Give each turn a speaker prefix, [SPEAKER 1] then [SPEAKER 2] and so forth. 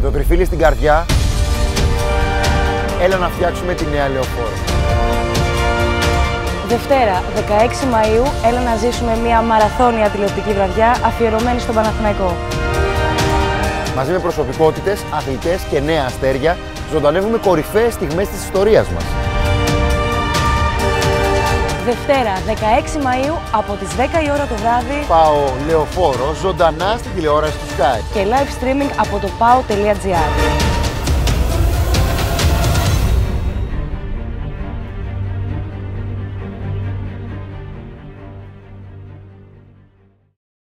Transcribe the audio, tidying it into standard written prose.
[SPEAKER 1] το τριφύλι στην καρδιά. Έλα να φτιάξουμε τη νέα λεωφόρο.
[SPEAKER 2] Δευτέρα, 16 Μαΐου, έλα να ζήσουμε μια μαραθώνια τηλεοπτική βραδιά αφιερωμένη στον Παναθηναϊκό.
[SPEAKER 1] Μαζί με προσωπικότητες, αθλητές και νέα αστέρια, ζωντανεύουμε κορυφαίες στιγμές της ιστορίας μας.
[SPEAKER 2] Δευτέρα, 16 Μαΐου, από τις 10 η ώρα το βράδυ,
[SPEAKER 1] Πάω λεωφόρο ζωντανά στην τηλεόραση του Sky.
[SPEAKER 2] και live streaming από το pao.gr.